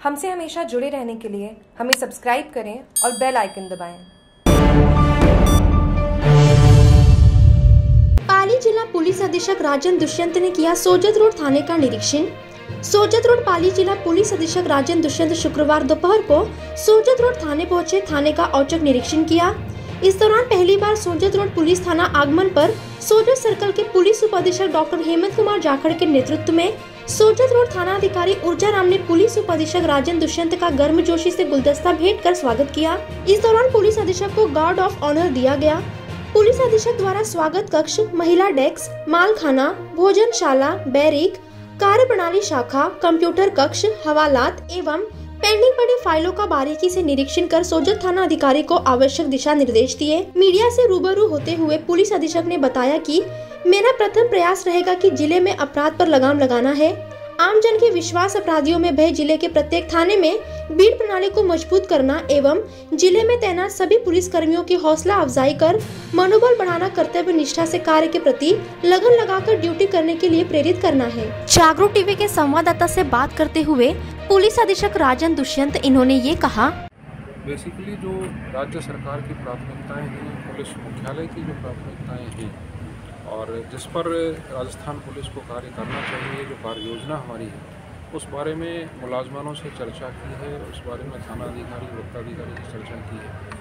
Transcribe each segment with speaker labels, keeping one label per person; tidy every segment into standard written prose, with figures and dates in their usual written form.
Speaker 1: हमसे हमेशा जुड़े रहने के लिए हमें सब्सक्राइब करें और बेल आइकन दबाएं।
Speaker 2: पाली जिला पुलिस अधीक्षक राजन दुष्यंत ने किया सोजत रोड थाने का निरीक्षण। सोजत रोड पाली जिला पुलिस अधीक्षक राजन दुष्यंत शुक्रवार दोपहर को सोजत रोड थाने पहुंचे, थाने का औचक निरीक्षण किया। इस दौरान पहली बार सोजत रोड पुलिस थाना आगमन पर सोजत सर्कल के पुलिस उप अधीक्षक डॉक्टर हेमंत कुमार जाखड़ के नेतृत्व में सोजत रोड थाना अधिकारी ऊर्जा राम ने पुलिस उप अधीक्षक राजन दुष्यंत का गर्मजोशी से गुलदस्ता भेंट कर स्वागत किया। इस दौरान पुलिस अधीक्षक को गार्ड ऑफ ऑनर दिया गया। पुलिस अधीक्षक द्वारा स्वागत कक्ष, महिला डेस्क, मालखाना, भोजनशाला, बैरिक, कार्य प्रणाली शाखा, कंप्यूटर कक्ष, हवालात एवं पेंडिंग पड़ी फाइलों का बारीकी से निरीक्षण कर सोजत थाना अधिकारी को आवश्यक दिशा निर्देश दिए। मीडिया से रूबरू होते हुए पुलिस अधीक्षक ने बताया कि मेरा प्रथम प्रयास रहेगा कि जिले में अपराध पर लगाम लगाना है। आम जन के विश्वास, अपराधियों में भय, जिले के प्रत्येक थाने में बीट प्रणाली को मजबूत करना एवं जिले में तैनात सभी पुलिस कर्मियों की हौसला अफजाई कर मनोबल बढ़ाना, कर्तव्य निष्ठा से कार्य के प्रति लगन लगाकर ड्यूटी करने के लिए प्रेरित करना है। जागरूक टीवी के संवाददाता से बात करते हुए पुलिस अधीक्षक राजन दुष्यंत इन्होंने ये कहा।
Speaker 3: बेसिकली जो राज्य सरकार की प्राथमिकताएं हैं, पुलिस मुख्यालय की जो प्राथमिकताएं हैं और जिस पर राजस्थान पुलिस को कार्य करना चाहिए, जो कार्य योजना हमारी है, उस बारे में मुलाजमानों से चर्चा की है। उस बारे में थाना अधिकारी, वृत्ताधिकारी से चर्चा की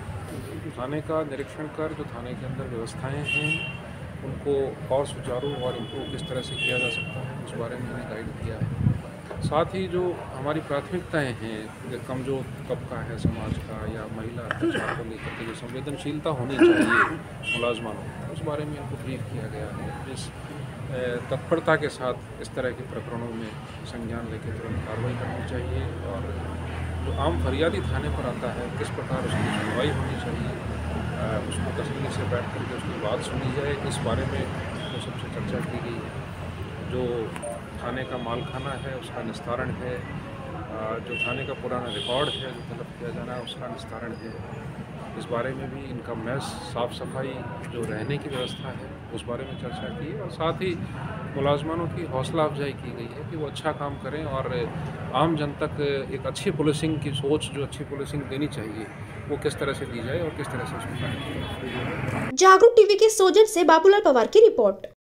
Speaker 3: है। थाने का निरीक्षण कर जो थाने के अंदर व्यवस्थाएं हैं उनको और सुचारू और इम्प्रूव किस तरह से किया जा सकता है, उस बारे में मैंने गाइड किया है। साथ ही जो हमारी प्राथमिकताएं हैं, कमज़ोर तबका है समाज का या महिला अत्याचार को लेकर के जो संवेदनशीलता होनी चाहिए मुलाजमानों, उस बारे में इनको ब्रीफ किया गया है। जिस तत्परता के साथ इस तरह के प्रकरणों में संज्ञान लेकर तुरंत कार्रवाई करनी चाहिए और जो आम फरियादी थाने पर आता है किस प्रकार उसकी सुनवाई होनी चाहिए, उसको तसल्ली से बैठ करके उसकी बात सुनी जाए, इस बारे में तो सबसे चर्चा की गई है। जो थाने का मालखाना है उसका निस्तारण है, जो थाने का पुराना रिकॉर्ड है जो तलब किया जाना है उसका निस्तारण है। इस बारे में भी इनका मैस, साफ़ सफाई, जो रहने की व्यवस्था है उस बारे में चर्चा की है और साथ ही मुलाजमानों की हौसला अफजाई की गई है कि वो अच्छा काम करें और आम जन तक एक अच्छी पुलिसिंग की सोच, जो अच्छी पुलिसिंग देनी चाहिए, वो किस तरह से दी जाए और किस तरह से उसको करें।
Speaker 2: जागरूक टीवी के सोजत से बाबूलाल पवार की रिपोर्ट।